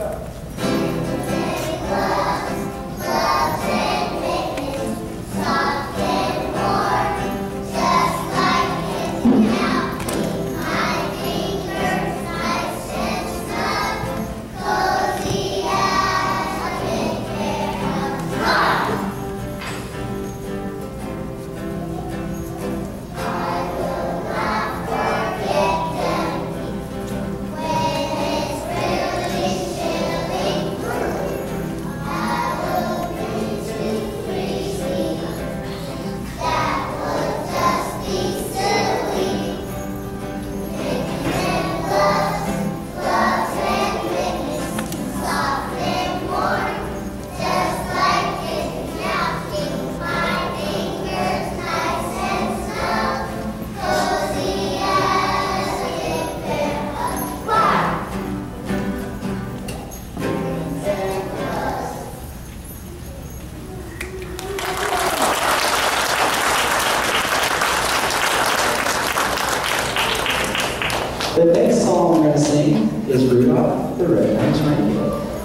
The next song we're going to sing is Rudolph the Red-Nosed Reindeer.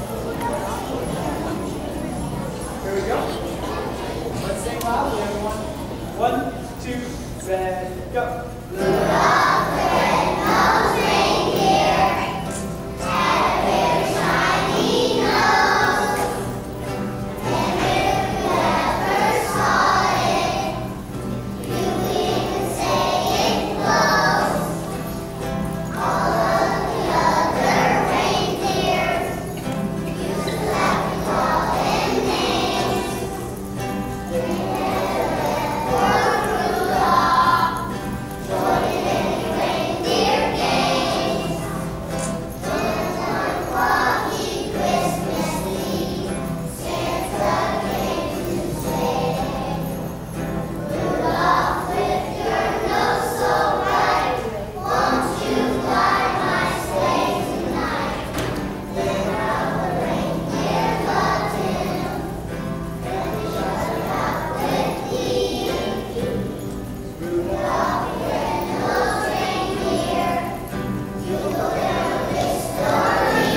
Here we go. Let's sing loudly, everyone. 1, 2, and go. Rudolph the red-nosed reindeer had a very shiny nose. And if you ever saw it, you would even say it glows. All of the other reindeers used to laugh and call him names. They never let Rudolph join in any reindeer games. When on foggy Christmas Eve, Santa came to say, Rudolph, with your nose so bright, won't you fly my sleigh tonight? Then our reindeer loved him, and they shut out with thee. Rudolph the red-nosed reindeer, you'll go down with history.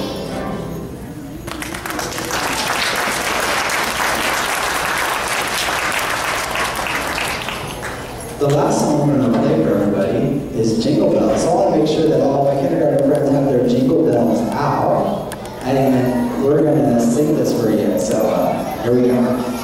The last song we're going to play for everybody is Jingle Bells. So I want to make sure that all my kindergarten friends have their jingle bells out. And we're going to sing this for you. So here we go.